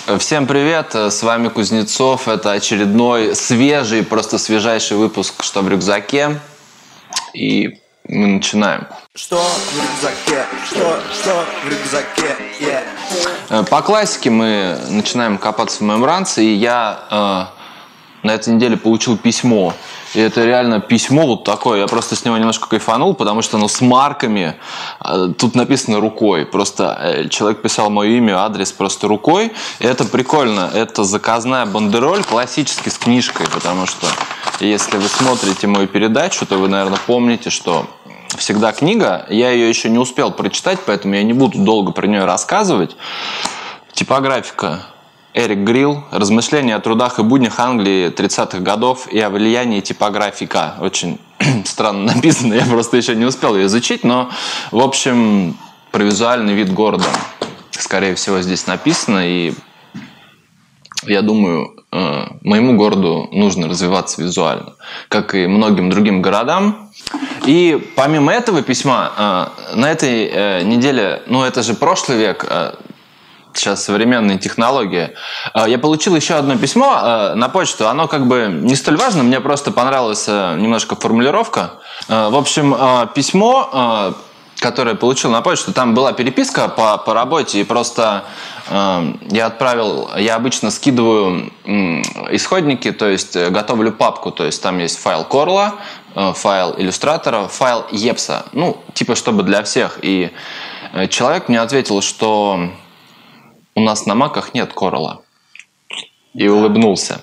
Всем привет, с вами Кузнецов. Это очередной свежий, просто свежайший выпуск «Что в рюкзаке?». И мы начинаем. Что в рюкзаке? Что в рюкзаке? По классике мы начинаем копаться в моем ранце, и я на этой неделе получил письмо. И это реально письмо вот такое. Я просто с него немножко кайфанул, потому что оно с марками. Тут написано рукой. Просто человек писал мое имя, адрес просто рукой. И это прикольно. Это заказная бандероль, классически с книжкой. Потому что если вы смотрите мою передачу, то вы, наверное, помните, что всегда книга. Я ее еще не успел прочитать, поэтому я не буду долго про нее рассказывать. Типографика. Эрик Грилл. Размышления о трудах и буднях Англии 30-х годов и о влиянии типографика. Очень странно написано, я просто еще не успел ее изучить, но, в общем, про визуальный вид города, скорее всего, здесь написано, и я думаю, моему городу нужно развиваться визуально, как и многим другим городам. И помимо этого письма, на этой неделе, ну это же прошлый век, сейчас современные технологии. Я получил еще одно письмо на почту. Оно как бы не столь важно, мне просто понравилась немножко формулировка. В общем, письмо, которое я получил на почту, там была переписка по работе, и просто я обычно скидываю исходники, то есть готовлю папку, то есть там есть файл Корла, файл иллюстратора, файл Епса, ну, типа чтобы для всех. И человек мне ответил, что у нас на маках нет Корла. И улыбнулся.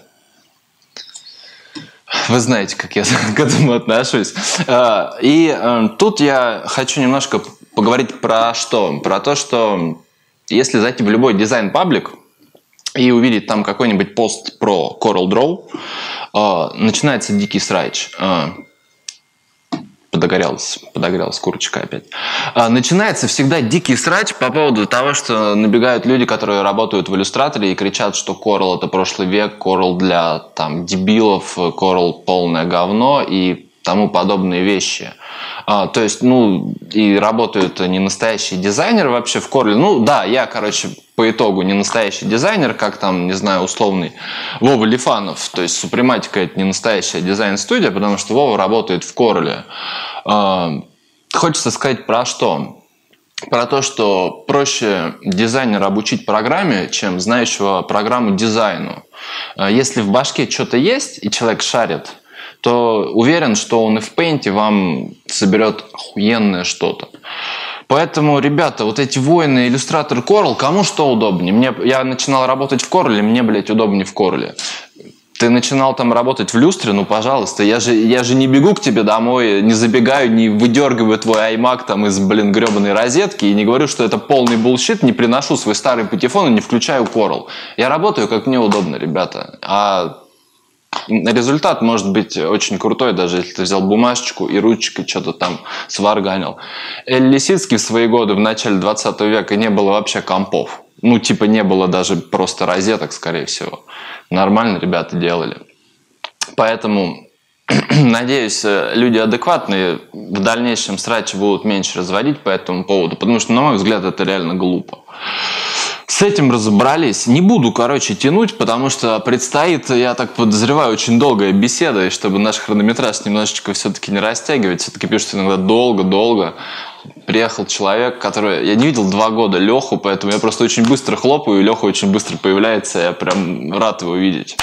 Вы знаете, как я к этому отношусь. И тут я хочу немножко поговорить про что? Про то, что если зайти в любой дизайн-паблик и увидеть там какой-нибудь пост про CorelDRAW, начинается дикий срач. Подогрелась курочка опять. Начинается всегда дикий срач по поводу того, что набегают люди, которые работают в иллюстраторе и кричат, что Corel это прошлый век, Corel для там дебилов, Corel полное говно и тому подобные вещи. То есть, ну, и работают не настоящие дизайнеры вообще в Corel. Ну, да, я, короче, по итогу не настоящий дизайнер, как там, не знаю, условный Вова Лифанов. То есть, Супрематика это не настоящая дизайн-студия, потому что Вова работает в Corel. Хочется сказать про что? Про то, что проще дизайнера обучить программе, чем знающего программу дизайну. Если в башке что-то есть, и человек шарит, то уверен, что он и в Paint вам соберет охуенное что-то. Поэтому, ребята, вот эти войны, иллюстратор Corel, кому что удобнее? Я начинал работать в Corel, мне, блядь, удобнее в Corel. Ты начинал там работать в люстре, ну, пожалуйста, я же не бегу к тебе домой, не забегаю, не выдергиваю твой iMac там из, гребаной розетки и не говорю, что это полный булшит, не приношу свой старый патефон и не включаю Corel. Я работаю, как мне удобно, ребята. А результат может быть очень крутой, даже если ты взял бумажечку и ручкой что-то там сварганил. Эль Лисицкий в свои годы, в начале 20 века, не было вообще компов. Ну, типа не было даже просто розеток, скорее всего. Нормально ребята делали. Поэтому, надеюсь, люди адекватные в дальнейшем срачи будут меньше разводить по этому поводу, потому что, на мой взгляд, это реально глупо. С этим разобрались. Не буду, тянуть, потому что предстоит, я так подозреваю, очень долгая беседа, и чтобы наш хронометраж немножечко все-таки не растягивать, все-таки пишут иногда долго-долго. Приехал человек, который... Я не видел 2 года Леху, поэтому я просто очень быстро хлопаю, и Леха очень быстро появляется, я прям рад его видеть.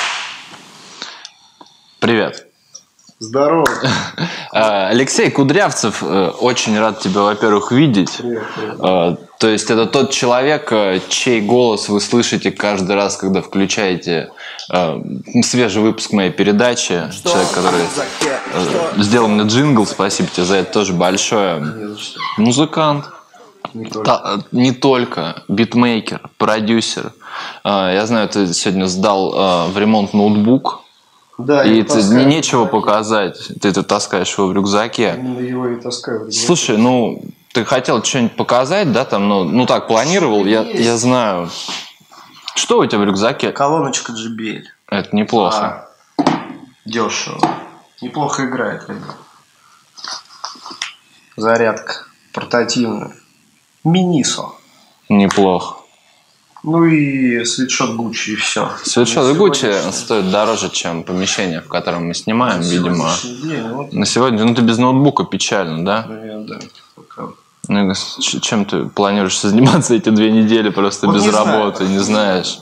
Привет. Здорово. Алексей Кудрявцев, очень рад тебя, во-первых, видеть. Привет. То есть это тот человек, чей голос вы слышите каждый раз, когда включаете свежий выпуск моей передачи. Человек, который сделал мне джингл, спасибо тебе за это тоже большое. Музыкант. Не только. Битмейкер, продюсер. Я знаю, ты сегодня сдал в ремонт ноутбук. Да, и нечего показать. Ты это таскаешь его в рюкзаке. Именно его и таскаю в рюкзаке. Слушай, ну, ты хотел что-нибудь показать, да, там, ну так, планировал, я знаю. Что у тебя в рюкзаке? Колоночка JBL. Это неплохо. Дешево. Неплохо играет, ребят. Зарядка портативная. Минисо. Неплохо. Ну и свитшот Гуччи, и все. Свитшот Гуччи стоит дороже, чем помещение, в котором мы снимаем, видимо. На сегодня, ну ты без ноутбука печально, да? Да, пока. Ну, чем ты планируешь заниматься эти 2 недели просто Вот без не работы, знаю, не знаешь?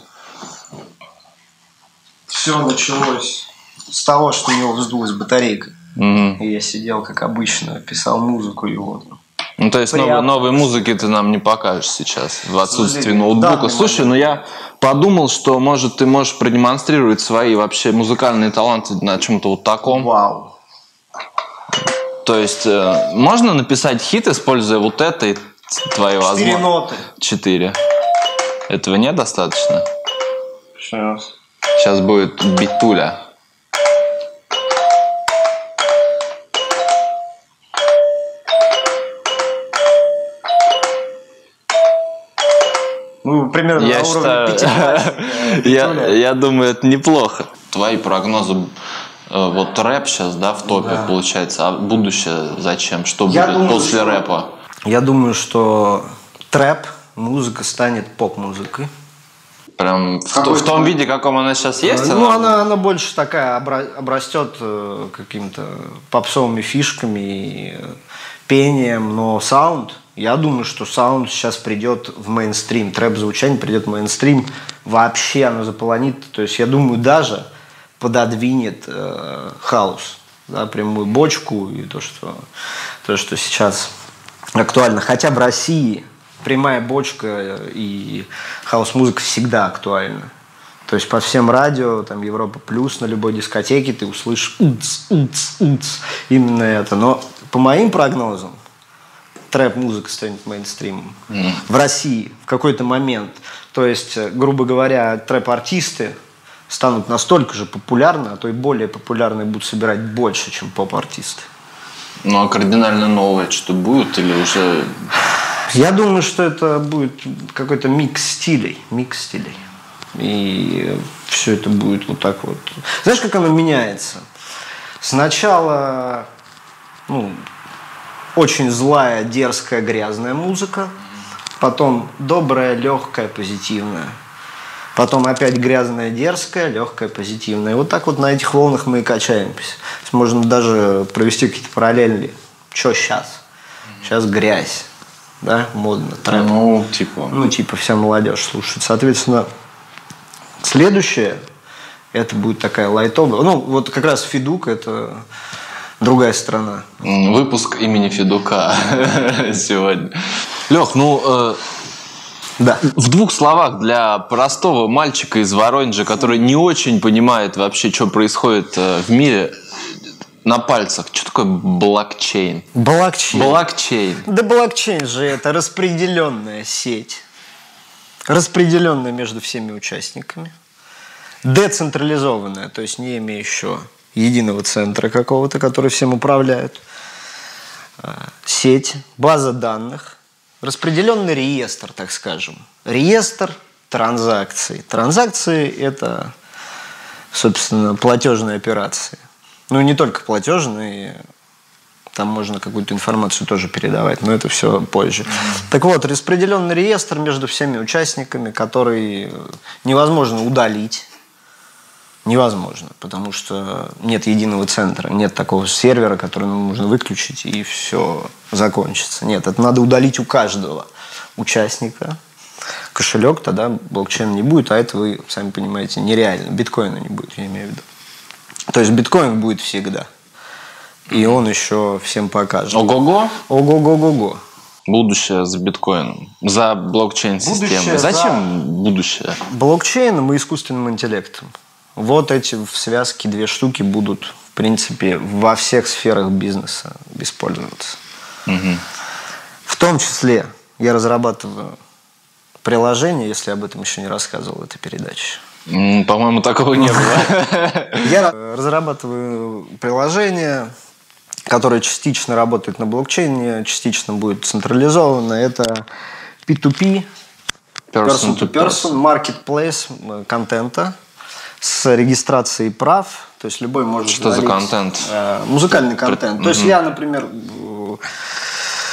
Все началось с того, что у него вздулась батарейка. И я сидел, как обычно, писал музыку и вот. Ну, то есть новой музыки ты нам не покажешь сейчас в отсутствии ноутбука. Слушай, ну я подумал, что, может, ты можешь продемонстрировать свои вообще музыкальные таланты на чем-то вот таком. Вау. То есть можно написать хит, используя вот это и твои возможности? 4 ноты. 4. Этого недостаточно? Сейчас. Сейчас будет битуля. Ну, примерно Я на уровне считаю, 5. я думаю, это неплохо. Твои прогнозы, вот рэп сейчас, да, в топе получается, а будущее зачем? Что будет после рэпа? Я думаю, что трэп музыка станет поп-музыкой. Прям в том виде, каком она сейчас есть? Ну, она больше такая обрастет какими-то попсовыми фишками и пением, но саунд, я думаю, что саунд сейчас придет в мейнстрим, трэп-звучание придет в мейнстрим, вообще оно заполонит, то есть я думаю, даже пододвинет хаус, да, прямую бочку и то, что сейчас актуально, хотя в России прямая бочка и хаус-музыка всегда актуальна. То есть по всем радио, там Европа Плюс, на любой дискотеке ты услышишь именно это. Но по моим прогнозам трэп-музыка станет мейнстримом в России в какой-то момент. То есть, грубо говоря, трэп-артисты станут настолько же популярны, а то и более популярны будут собирать больше, чем поп-артисты. Ну, а кардинально новое что будет или уже... Я думаю, что это будет какой-то микс стилей. И все это будет вот так вот. Знаешь, как оно меняется? Сначала очень злая, дерзкая, грязная музыка. Потом добрая, легкая, позитивная. Потом опять грязная, дерзкая, легкая, позитивная. И вот так вот на этих волнах мы и качаемся. Можно даже провести какие-то параллели. Что сейчас? Сейчас грязь. Да, модно, трэп. Ну, типа вся молодежь слушает. Соответственно, следующее, это будет такая лайтовая. Ну, вот как раз Федук – это другая сторона. Выпуск имени Федука сегодня. Лех, да. В 2 словах для простого мальчика из Воронежа, который не очень понимает вообще, что происходит в мире, на пальцах. Что такое блокчейн? Блокчейн. Да блокчейн же это распределенная сеть. Распределенная между всеми участниками. Децентрализованная, то есть не имеющая единого центра какого-то, который всем управляет. Сеть, база данных. Распределенный реестр, так скажем. Реестр транзакций. Транзакции – это, собственно, платежные операции. Ну, не только платежные, там можно какую-то информацию тоже передавать, но это все позже. Так вот, распределенный реестр между всеми участниками, который невозможно удалить. Невозможно, потому что нет единого центра, нет такого сервера, который нужно выключить, и все закончится. Нет, это надо удалить у каждого участника. Кошелек тогда блокчейна не будет, а это, вы сами понимаете, нереально. Биткоина не будет, я имею в виду. То есть биткоин будет всегда. И он еще всем покажет. Ого-го? Ого-го-го-го. Будущее за биткоином. За блокчейн-системой. Зачем будущее? Блокчейном и искусственным интеллектом. Вот эти в связке 2 штуки будут, в принципе, во всех сферах бизнеса использоваться. В том числе я разрабатываю приложение, если об этом еще не рассказывал в этой передаче. По-моему, такого не было. Я разрабатываю приложение, которое частично работает на блокчейне, частично будет централизовано. Это P2P, person-to-person, marketplace контента с регистрацией прав. То есть любой может... Что за контент? Музыкальный контент. То есть я, например,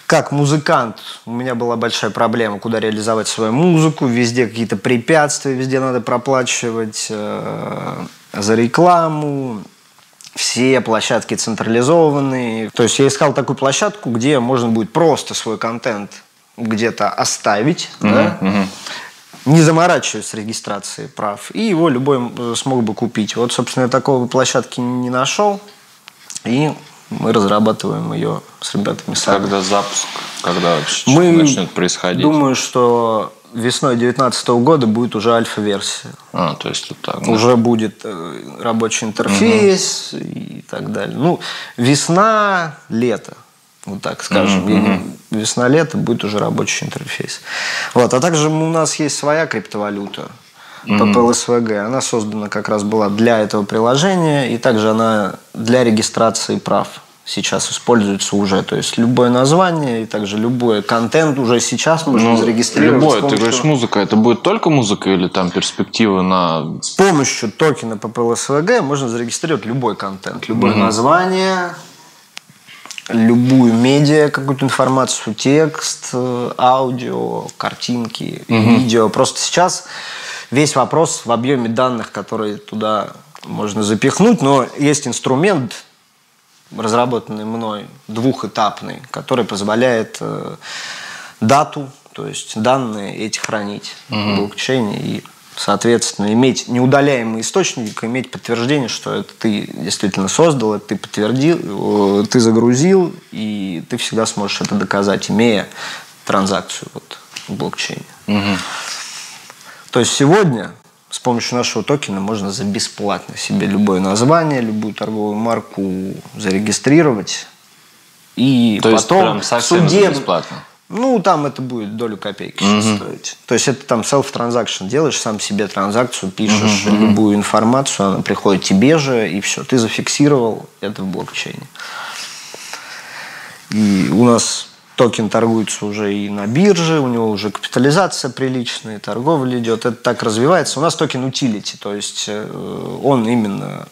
Как музыкант у меня была большая проблема, куда реализовать свою музыку. Везде какие-то препятствия, везде надо проплачивать за рекламу. Все площадки централизованные. То есть я искал такую площадку, где можно будет просто свой контент где-то оставить, да? Не заморачиваясь с регистрацией прав, и его любой смог бы купить. Вот, собственно, я такой площадки не нашел, и мы разрабатываем ее с ребятами сами. Когда запуск? Когда вообще начнет происходить? Думаю, что весной 2019 года будет уже альфа-версия. То есть вот так. Да? Уже будет рабочий интерфейс и так далее. Ну, весна, лето. Вот так скажем. Весна-лето будет уже рабочий интерфейс. Вот. А также у нас есть своя криптовалюта. PPLSVG. Она создана как раз была для этого приложения. И также она для регистрации прав сейчас используется уже. То есть любое название и также любой контент уже сейчас можно зарегистрировать. Любое. Ты говоришь музыка. Это будет только музыка или там перспективы на... С помощью токена PPLSVG можно зарегистрировать любой контент. Любое название... Любую медиа, какую-то информацию, текст, аудио, картинки, видео. Просто сейчас весь вопрос в объеме данных, которые туда можно запихнуть. Но есть инструмент, разработанный мной, двухэтапный, который позволяет дату, то есть данные эти хранить в блокчейне и, соответственно, иметь неудаляемый источник, иметь подтверждение, что это ты действительно создал, это ты подтвердил, ты загрузил, и ты всегда сможешь это доказать, имея транзакцию вот в блокчейне. То есть сегодня с помощью нашего токена можно за бесплатно себе любое название, любую торговую марку зарегистрировать, и то потом есть прям совсем бесплатно. Ну, там это будет долю копейки сейчас стоить. То есть это там self-transaction. Делаешь сам себе транзакцию, пишешь любую информацию, она приходит тебе же, и все. Ты зафиксировал это в блокчейне. И у нас токен торгуется уже и на бирже, у него уже капитализация приличная, торговля идет. Это так развивается. У нас токен утилити, то есть он именно...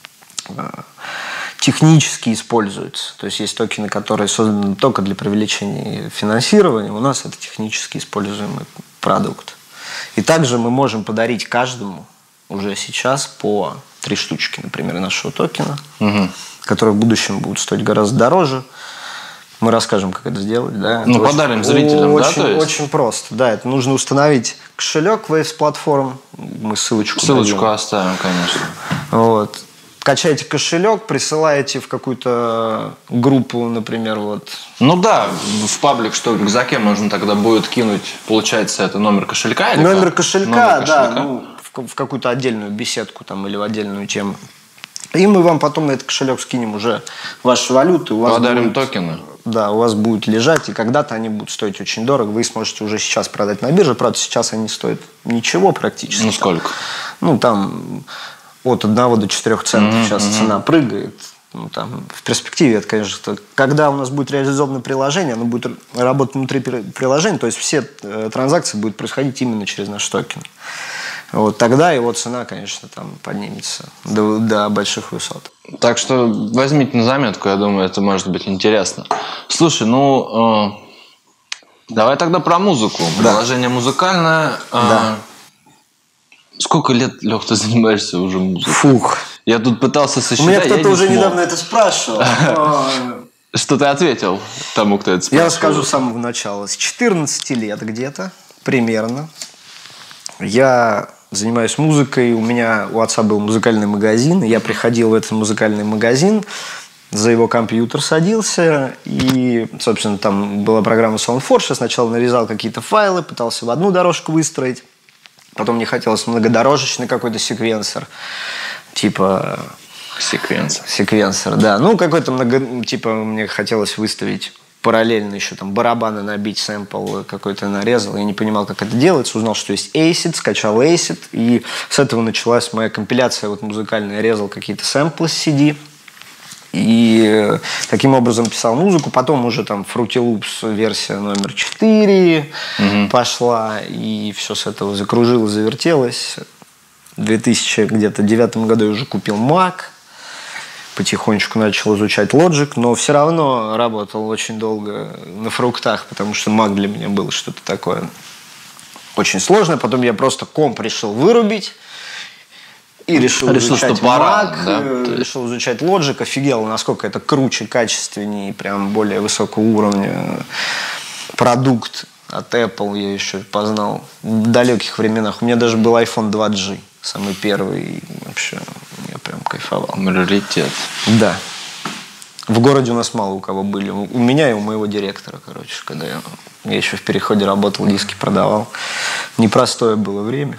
технически используется. То есть есть токены, которые созданы только для привлечения финансирования. У нас это технически используемый продукт. И также мы можем подарить каждому уже сейчас по 3 штучки, например, нашего токена, которые в будущем будут стоить гораздо дороже. Мы расскажем, как это сделать. Да? Ну, подарим зрителям, очень, да? То есть? Очень просто. Да, это нужно установить кошелек Waves Platform. Мы ссылочку дадим. Оставим, конечно. Вот. Качаете кошелек, присылаете в какую-то группу, например, вот. Ну да, в паблик, что в рюкзаке можно тогда будет кинуть, получается, это номер кошелька? Или номер как? кошелька, да, ну, в какую-то отдельную беседку там, или в отдельную тему. И мы вам потом на этот кошелек скинем уже ваши валюты. Подарим токены. Да, у вас будут лежать, и когда-то они будут стоить очень дорого. Вы сможете уже сейчас продать на бирже. Правда, сейчас они стоят ничего практически. Ну, сколько? Ну, там... От 1 до 4 центов сейчас цена прыгает. Ну, там, в перспективе это, конечно, когда у нас будет реализовано приложение, оно будет работать внутри приложения, то есть все транзакции будут происходить именно через наш токен. Вот тогда его цена, конечно, там поднимется до больших высот. Так что возьмите на заметку, я думаю, это может быть интересно. Слушай, ну давай тогда про музыку. Приложение музыкальное. Да. Сколько лет, Лех, ты занимаешься уже музыкой? Фух. Я тут пытался сосчитать. У меня кто-то уже недавно это спрашивал. Что ты ответил тому, кто это спрашивал? Я расскажу с самого начала. С 14 лет где-то, примерно, я занимаюсь музыкой. У отца был музыкальный магазин. Я приходил в этот музыкальный магазин, за его компьютер садился. И, собственно, там была программа SoundForge. Я сначала нарезал какие-то файлы, пытался в одну дорожку выстроить. Потом мне хотелось многодорожечный какой-то секвенсор. Типа... Секвенсор, да. Ну, какой-то типа мне хотелось выставить параллельно еще там барабаны набить, сэмпл какой-то нарезал. Я не понимал, как это делается. Узнал, что есть Acid, скачал Acid. И с этого началась моя компиляция вот музыкальная. Я резал какие-то сэмплы с CD. И таким образом писал музыку. Потом уже там Fruity Loops версия номер 4 пошла. И все с этого закружилось, завертелось. В 2009 году я уже купил Mac. потихонечку начал изучать Logic, но все равно работал очень долго на фруктах, потому что Mac для меня было что-то такое очень сложное. Потом я просто комп решил вырубить и решил изучать что пора, Mac, да? решил изучать Logic, офигел, насколько это круче, качественнее, прям более высокого уровня продукт от Apple я еще познал в далеких временах. У меня даже был iPhone 2G, самый первый, и вообще я прям кайфовал. Раритет. Да. В городе у нас мало у кого были. У меня и у моего директора, короче, когда я еще в Переходе работал, диски продавал. Непростое было время,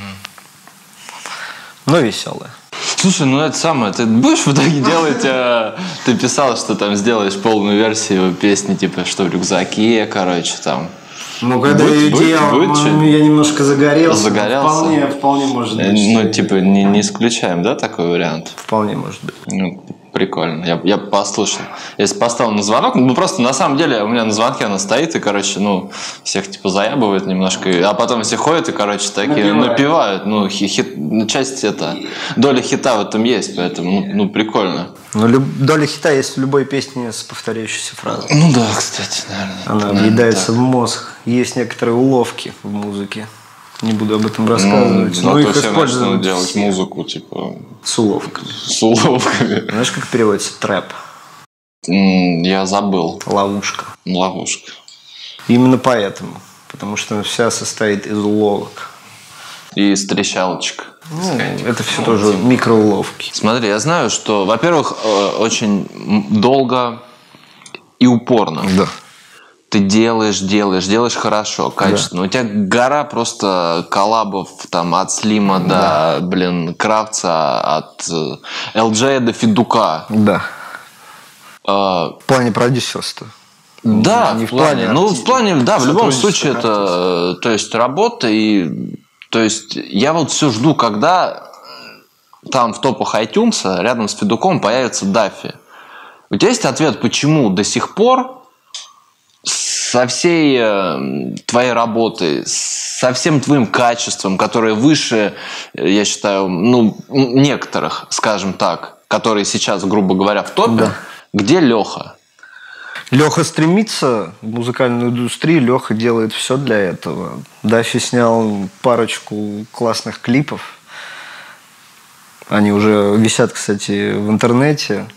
но веселое. Слушай, ну это самое, ты будешь в итоге делать, ты писал, что там сделаешь полную версию песни, типа, что в рюкзаке, короче, там. Ну, когда я ее делал, я немножко загорелся. Загорелся? Вполне может быть. Ну, типа, не исключаем, да, такой вариант? Вполне может быть. Ну, прикольно. Я послушал. Если поставил на звонок, ну просто на самом деле у меня на звонке она стоит и, короче, ну, всех типа заябывает немножко, а потом все ходят и, короче, такие напевают. Ну, часть доля хита в этом есть, поэтому, ну прикольно. Ну, доля хита есть в любой песне с повторяющейся фразой. Ну да, кстати, наверное. Она въедается в мозг. Есть некоторые уловки в музыке. Не буду об этом рассказывать. Ну, но их все используют начнут делать музыку, типа... с уловками. С уловками. Знаешь, как переводится трэп? Я забыл. Ловушка. Ловушка. Именно поэтому. Потому что вся состоит из уловок. И из трещалочек. Ну, это все тоже микроуловки. Смотри, я знаю, что, во-первых, очень долго и упорно. Да. Ты делаешь хорошо, качественно. Да. У тебя гора просто коллабов там от Слима до, Кравца, от LJ до Федука. Да. В плане продюсерства. Да, не в плане. Ну, в плане, да, в любом случае артиста. Это, то есть, работа и, то есть, я вот все жду, когда там в топах iTunes рядом с Федуком появится Даффи. У тебя есть ответ, почему до сих пор со всей твоей работой, со всем твоим качеством, которое выше, я считаю, ну, некоторых, скажем так, которые сейчас, грубо говоря, в топе, да. Где Леха? Леха стремится в музыкальную индустрию, Леха делает все для этого. Даффи снял парочку классных клипов. Они уже висят, кстати, в интернете.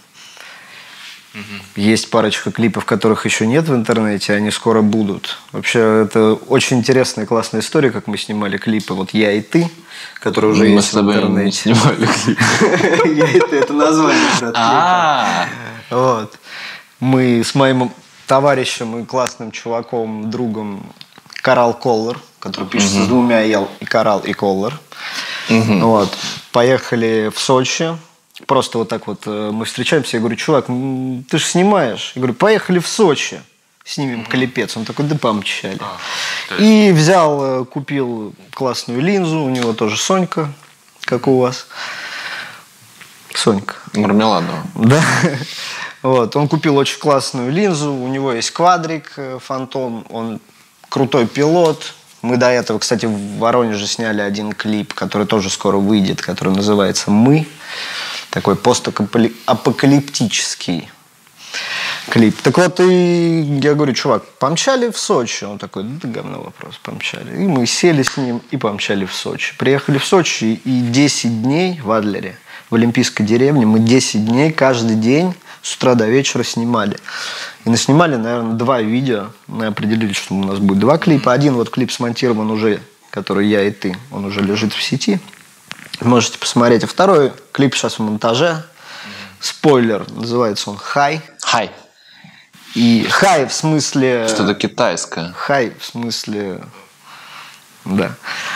Есть парочка клипов, которых еще нет в интернете, они скоро будут. Вообще, это очень интересная, классная история, как мы снимали клипы. Вот «Я и ты», который уже есть в интернете. Мы снимали клипы. «Я и ты» — это название клипа. Вот. Мы с моим товарищем и классным чуваком, другом Коралл Коллар, который пишется с двумя «Л», и Коралл, и Коллар. Вот. Поехали в Сочи. Просто вот так вот мы встречаемся, я говорю: чувак, ты же снимаешь. Я говорю: поехали в Сочи, снимем клипец. Он такой: да помчали. И взял, купил классную линзу, у него тоже Сонька, как у вас. Сонька. Мармеладова. Да. Вот. Он купил очень классную линзу, у него есть квадрик Фантом, он крутой пилот. Мы до этого, кстати, в Воронеже сняли один клип, который тоже скоро выйдет, который называется «Мы». Такой постапокалиптический клип. Так вот, и я говорю: чувак, помчали в Сочи? Он такой: да говно вопрос, помчали. И мы сели с ним и помчали в Сочи. Приехали в Сочи, и 10 дней в Адлере, в Олимпийской деревне, мы 10 дней каждый день с утра до вечера снимали. И наснимали, наверное, 2 видео. Мы определили, что у нас будет 2 клипа. Один вот клип смонтирован уже, который «Я и ты», он уже лежит в сети. Можете посмотреть. А второй клип сейчас в монтаже. Спойлер, называется он «Хай». Хай. И «Хай» в смысле... Что-то китайское. «Хай» в смысле... Да.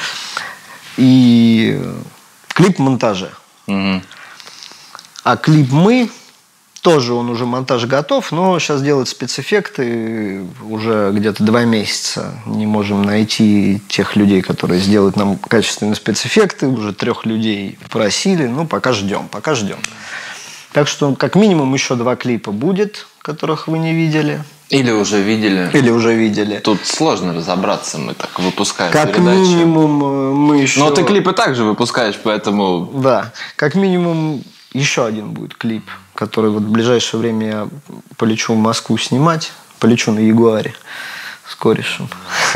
И клип в монтаже. А клип «Мы» тоже, он уже монтаж готов, но сейчас делают спецэффекты уже где-то 2 месяца. Не можем найти тех людей, которые сделают нам качественные спецэффекты. Уже 3 людей просили. Ну, пока ждем. Так что, как минимум, еще 2 клипа будет, которых вы не видели. Или уже видели. Тут сложно разобраться, мы так выпускаем как передачи. Минимум мы еще... Но ты клипы также выпускаешь, поэтому... Да. Как минимум еще один будет клип, который вот в ближайшее время я полечу в Москву снимать. Полечу на Ягуаре с корешем.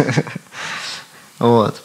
Вот.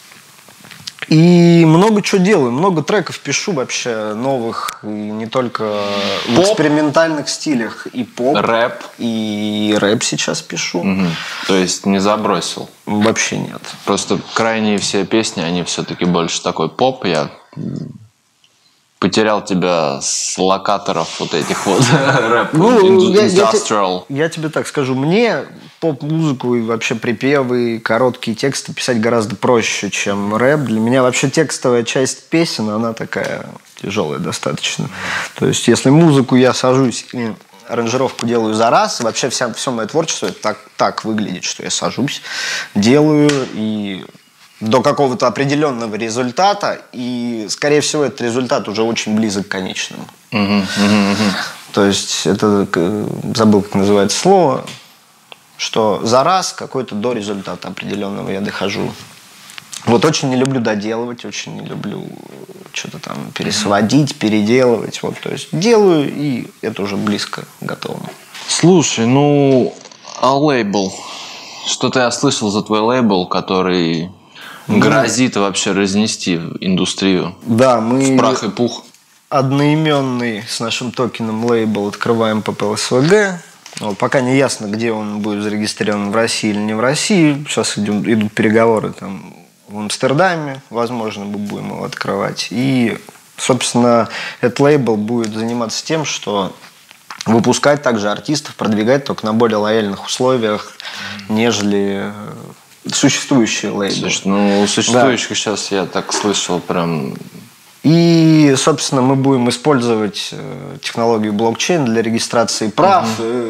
И много чего делаю, много треков пишу вообще новых, и не только в экспериментальных стилях, и поп, рэп. И рэп сейчас пишу. Угу. То есть не забросил? Вообще нет. Просто крайние все песни, они все-таки больше такой поп. Я потерял тебя с локаторов вот этих вот рэп, индустриал. Я тебе так скажу, мне поп-музыку и вообще припевы, короткие тексты писать гораздо проще, чем рэп. Для меня вообще текстовая часть песен, она такая тяжелая достаточно. То есть, если музыку я сажусь и аранжировку делаю за раз, вообще все мое творчество так выглядит, что я сажусь, делаю и до какого-то определенного результата, и, скорее всего, этот результат уже очень близок к конечному. То есть, это, забыл, как называется слово, что за раз какой-то до результата определенного я дохожу. Вот очень не люблю доделывать, очень не люблю что-то там пересводить, переделывать. Вот, то есть, делаю, и это уже близко готово. Слушай, ну, а лейбл? Что-то я слышал за твой лейбл, который грозит вообще разнести индустрию. Да, мы в прах и пух. Одноименный с нашим токеном лейбл открываем по ПЛСВГ. Вот, пока не ясно, где он будет зарегистрирован, в России или не в России. Сейчас идут переговоры там в Амстердаме. Возможно, мы будем его открывать. И, собственно, этот лейбл будет заниматься тем, что выпускать также артистов, продвигать только на более лояльных условиях, нежели существующие лейблы. Слушай, ну, у существующих сейчас, я так слышал, прям... И, собственно, мы будем использовать технологию блокчейн для регистрации прав,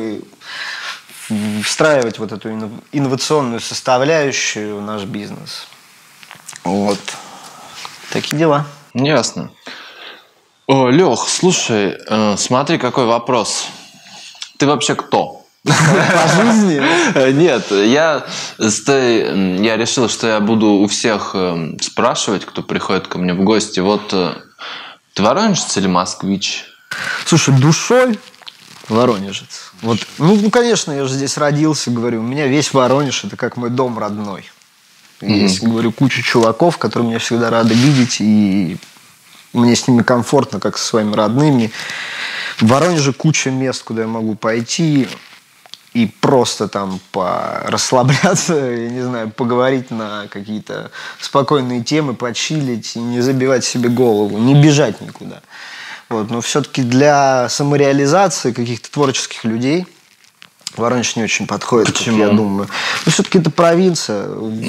встраивать вот эту инновационную составляющую в наш бизнес. Вот. Такие дела. Ясно. Лех, слушай, смотри, какой вопрос. Ты вообще кто? По жизни? Нет, я решил, что я буду у всех спрашивать, кто приходит ко мне в гости. Вот ты воронежец или москвич? Слушай, душой воронежец. Вот, ну, конечно, я же здесь родился, говорю, у меня весь Воронеж – это как мой дом родной. Есть, говорю, куча чуваков, которые меня всегда рады видеть, и мне с ними комфортно, как со своими родными. В Воронеже куча мест, куда я могу пойти и просто там расслабляться, я не знаю, поговорить на какие-то спокойные темы, почилить и не забивать себе голову, не бежать никуда. Вот. Но все-таки для самореализации каких-то творческих людей Воронеж не очень подходит. Почему? Я думаю. Ну, все-таки это провинция.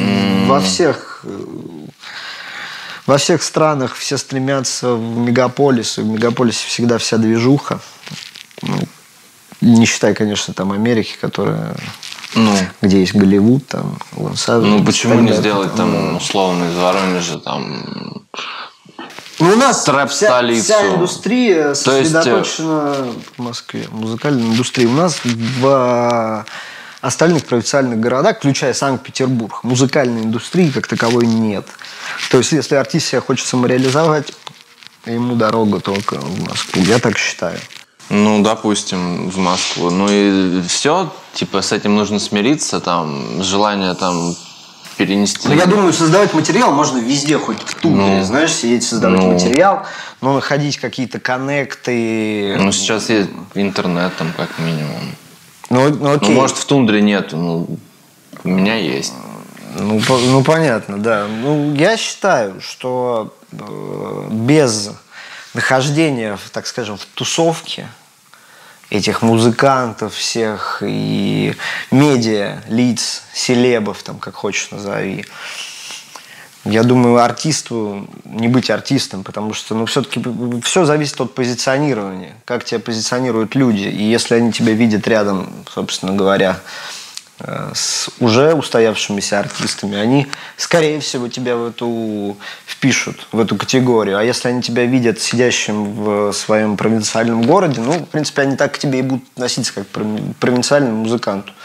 Во всех странах все стремятся в мегаполис. И в мегаполисе всегда вся движуха. Ну, не считая, конечно, там Америки, которая... где есть Голливуд, там, Лос-Анджелес. Ну, почему не сделать там, условно, из Воронежа там... Ну, у нас трэп-столицу. Вся индустрия сосредоточена в Москве. Музыкальная индустрия. У нас в остальных провинциальных городах, включая Санкт-Петербург, музыкальной индустрии как таковой нет. То есть, если артист себя хочет самореализовать, ему дорога только в Москву. Я так считаю. Ну, допустим, в Москву. Ну и все, типа, с этим нужно смириться, там, желание там перенести. Ну, я думаю, создавать материал можно везде, хоть в тундре, знаешь, сидеть, создавать материал, но находить какие-то коннекты. Ну, сейчас есть интернет, там, как минимум. Ну, окей. Ну, может, в тундре нет, ну, у меня есть. Ну, понятно, да. Ну, я считаю, что без нахождения, так скажем, в тусовке этих музыкантов всех и медиа, лиц, селебов, там, как хочешь назови, я думаю, артисту не быть артистом, потому что, ну, все-таки все зависит от позиционирования, как тебя позиционируют люди. И если они тебя видят рядом, собственно говоря, с уже устоявшимися артистами, они, скорее всего, тебя впишут в эту категорию. А если они тебя видят сидящим в своем провинциальном городе, ну, в принципе, они так к тебе и будут относиться, как к провинциальному музыканту.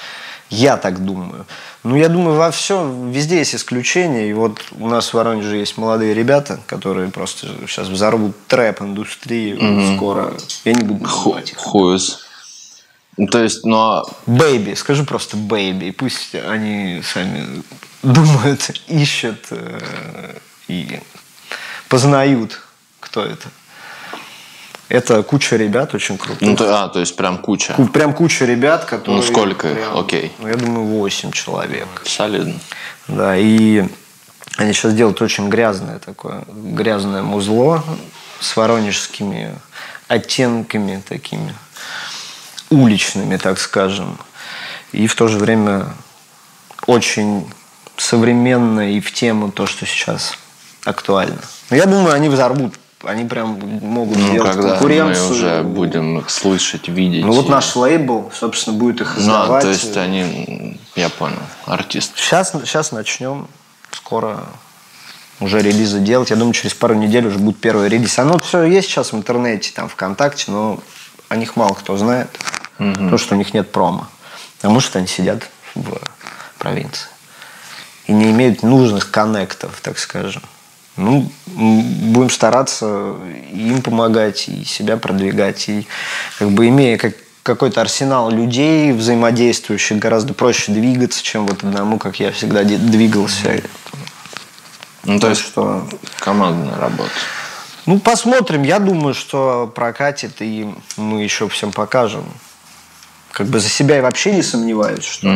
Я так думаю. Ну, я думаю, везде есть исключения. И вот у нас в Воронеже есть молодые ребята, которые просто сейчас взорвут трэп-индустрию скоро. Я не буду называть их. Хуес. То есть, но... Бэйби, скажи просто бэйби. Пусть они сами думают, ищут и познают, кто это. Это куча ребят очень крутых. Ну, то есть прям куча. Прям куча ребят, которые... Ну, сколько их? Окей. Ну, я думаю, 8 человек. Солидно. Да, и они сейчас делают очень грязное музло с воронежскими оттенками такими уличными, так скажем. И в то же время очень современно и в тему то, что сейчас актуально. Но я думаю, они взорвут. Они прям могут сделать когда конкуренцию. мы уже будем их слышать, видеть. Ну вот наш лейбл, собственно, будет их издавать. То есть они, я понял, артисты. Сейчас начнем. Скоро уже релизы делать. Я думаю, через пару недель уже будет первый релиз. Оно все есть сейчас в интернете, там, ВКонтакте, но о них мало кто знает. Потому что у них нет промо. А может, они сидят в провинции. И не имеют нужных коннектов, так скажем. Ну, будем стараться им помогать, и себя продвигать. И как бы имея какой-то арсенал людей, взаимодействующих, гораздо проще двигаться, чем вот одному, как я всегда двигался. Ну, то есть, что командная работа. Ну, посмотрим. Я думаю, что прокатит, и мы еще всем покажем. Как бы за себя я вообще не сомневаюсь, что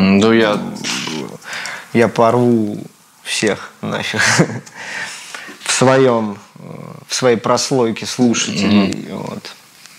я порву всех нафиг в своей прослойке слушателей. Вот.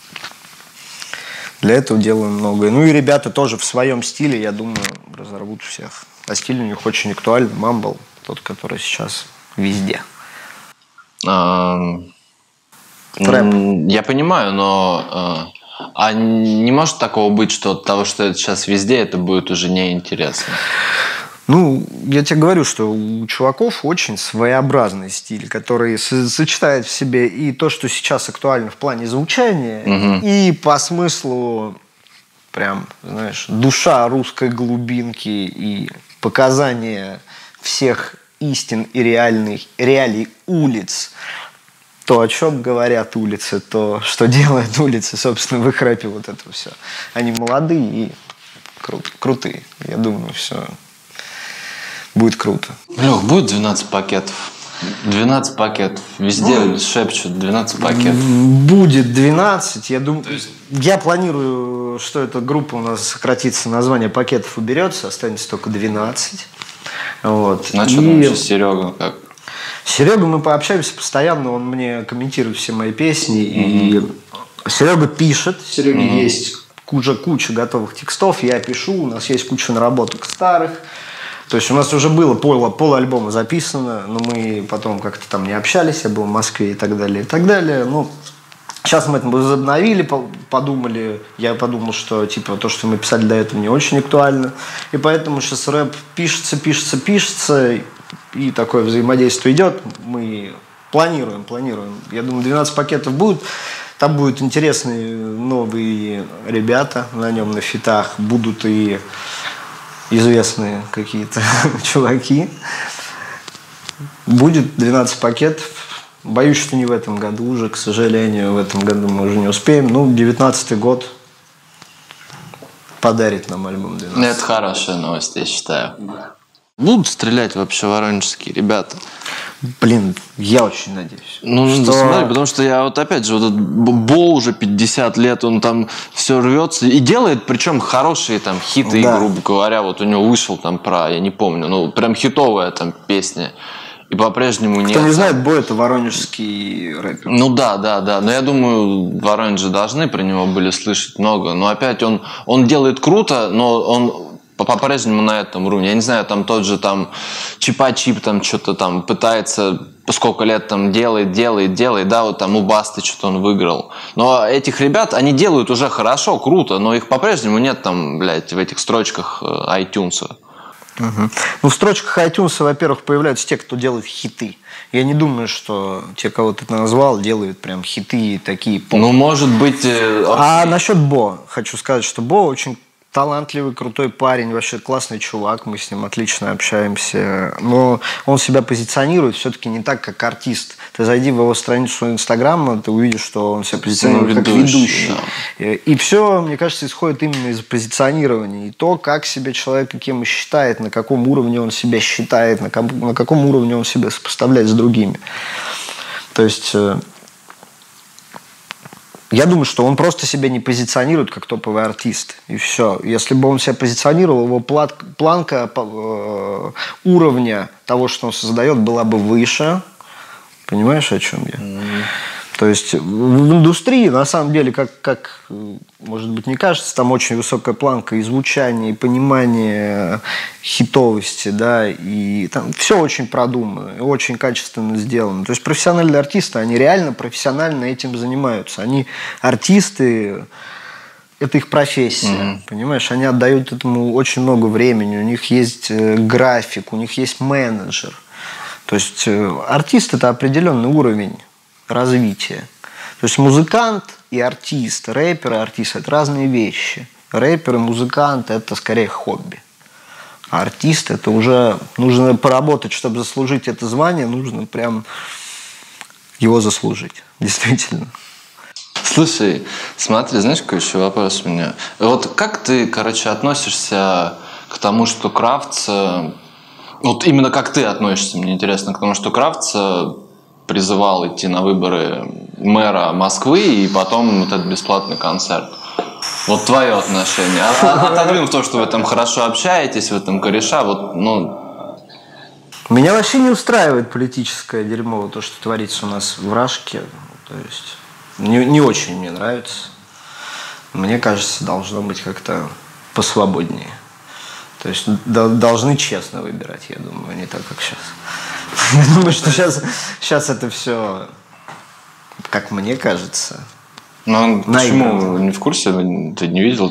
Для этого делаем многое. Ну и ребята тоже в своем стиле, я думаю, разорвут всех. А стиль у них очень актуальный. Мамбл, тот, который сейчас везде. Трэп. Я понимаю, но не может такого быть, что от того, что это сейчас везде, это будет уже неинтересно? Ну, я тебе говорю, что у чуваков очень своеобразный стиль, который сочетает в себе и то, что сейчас актуально в плане звучания, и по смыслу прям, знаешь, душа русской глубинки и показания всех истин и реалий улиц. То, о чем говорят улицы, то, что делают улицы, собственно, в их рэпе вот это все. Они молодые и крутые. Я думаю, все будет круто. Лёх, будет 12 пакетов? 12 пакетов. Везде шепчут 12 пакетов. Будет 12. Я думаю, я планирую, что эта группа у нас сократится, название пакетов уберется, останется только 12. Вот. Ну, что там вообще с Серегой как? С Серегой мы пообщаемся постоянно, он мне комментирует все мои песни. И Серега пишет, Сереге есть куча готовых текстов, я пишу, у нас есть куча наработок старых. То есть у нас уже было пол альбома записано, но мы потом как-то там не общались, я был в Москве и так далее, и так далее. Ну, сейчас мы это возобновили, подумали, я подумал, что типа то, что мы писали до этого, не очень актуально. И поэтому сейчас рэп пишется, и такое взаимодействие идет. Мы планируем. Я думаю, 12 пакетов будет. Там будут интересные новые ребята на нем, на фитах. Будут и известные какие-то чуваки. Будет 12 пакетов. Боюсь, что не в этом году уже, к сожалению. В этом году мы уже не успеем. Ну, 19-й год подарит нам альбом 12. Это хорошая новость, я считаю. Будут стрелять вообще воронежские ребята? Блин, я очень надеюсь. Ну, нужно смотреть, потому что я вот опять же, вот этот Бо уже 50 лет, он там все рвется и делает, причем хорошие там хиты, грубо говоря. Вот у него вышел там я не помню, ну, прям хитовая там песня. И по-прежнему нет. Кто не знает, Бо — это воронежский рэпер. Ну да. Но я думаю, в Воронеже должны про него были слышать много. Но опять он делает круто, но он по-прежнему на этом уровне. Я не знаю, там тот же там Чипа-Чип там что-то там пытается, сколько лет там делает, да, вот там у Басты что-то он выиграл. Но этих ребят, они делают уже хорошо, круто, но их по-прежнему нет там, блядь, в этих строчках iTunes. Ну, в строчках iTunes, во-первых, появляются те, кто делает хиты. Я не думаю, что те, кого ты назвал, делают прям хиты такие. Ну, может быть... А насчет Бо, хочу сказать, что Бо очень талантливый, крутой парень, вообще классный чувак, мы с ним отлично общаемся. Но он себя позиционирует все-таки не так, как артист. Ты зайди в его страницу Инстаграма, ты увидишь, что он себя позиционирует как ведущий. Да. И все, мне кажется, исходит именно из позиционирования. И то, как себя человек каким считает, на каком уровне он себя считает, на каком уровне он себя сопоставляет с другими. То есть... Я думаю, что он просто себя не позиционирует как топовый артист. И все. Если бы он себя позиционировал, его планка уровня того, что он создает, была бы выше. Понимаешь, о чем я? То есть в индустрии, на самом деле, как может быть, не кажется, там очень высокая планка и звучания, и понимания хитовости, да, и там все очень продумано, и очень качественно сделано. То есть профессиональные артисты, они реально профессионально этим занимаются. Они артисты, это их профессия, понимаешь? Они отдают этому очень много времени, у них есть график, у них есть менеджер. То есть артист – это определенный уровень развития. То есть музыкант и артист, рэпер и артист – это разные вещи. Рэпер и музыкант – это скорее хобби. А артист – это уже нужно поработать, чтобы заслужить это звание, нужно прям его заслужить. Действительно. Слушай, смотри, знаешь, какой еще вопрос у меня? Вот как ты, относишься к тому, что Кравц... Вот именно как ты относишься, мне интересно, к тому, что Кравц призывал идти на выборы мэра Москвы и потом вот этот бесплатный концерт. Вот твое отношение. Отодвинув то, что вы там хорошо общаетесь, вы там кореша, вот, ну... Меня вообще не устраивает политическое дерьмо, то, что творится у нас в Рашке. То есть не очень мне нравится. Мне кажется, должно быть как-то посвободнее. То есть должны честно выбирать, я думаю, не так, как сейчас. Я думаю, что сейчас это все, как мне кажется. Ну, почему? Не в курсе? Ты не видел?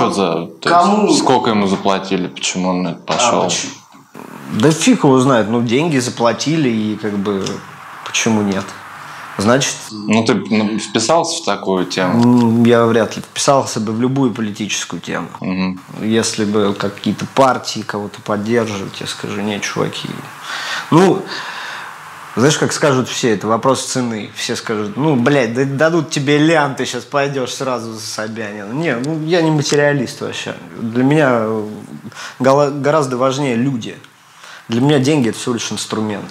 Сколько ему заплатили? Почему он на это пошел? Да фиг его знает. Ну, деньги заплатили, и как бы почему нет? Значит... Ну, ты вписался в такую тему? Я вряд ли вписался бы в любую политическую тему. Угу. Если бы какие-то партии кого-то поддерживают, я скажу, нет, чуваки. Ну, знаешь, как скажут все, это вопрос цены. Все скажут, ну, блядь, дадут тебе лям, ты сейчас пойдешь сразу за Собянина. Не, ну, я не материалист вообще. Для меня гораздо важнее люди. Для меня деньги – это всего лишь инструмент.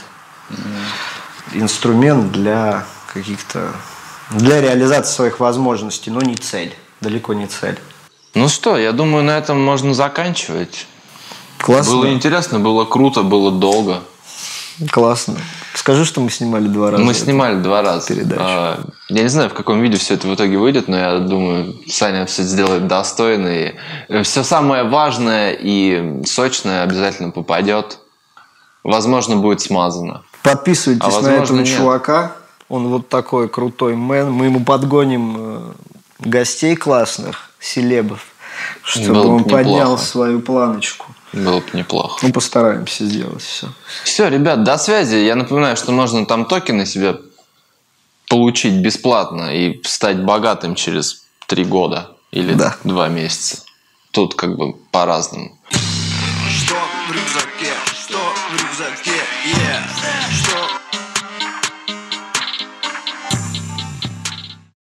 Инструмент для каких-то... для реализации своих возможностей, но не цель. Далеко не цель. Ну что, я думаю, на этом можно заканчивать. Классно. Было интересно, было круто, было долго. Классно. Скажи, что мы снимали 2 раза. Мы снимали 2 раза. Передачу. Я не знаю, в каком виде все это в итоге выйдет, но я думаю, Саня все сделает достойно. И все самое важное и сочное обязательно попадет. Возможно, будет смазано. Подписывайтесь на этого чувака. Он вот такой крутой мэн. Мы ему подгоним гостей классных, селебов, чтобы он поднял свою планочку. Было бы неплохо. Ну, постараемся сделать все. Все, ребят, до связи. Я напоминаю, что можно там токены себе получить бесплатно и стать богатым через 3 года или 2 месяца. Тут как бы по-разному. Что в рюкзаке?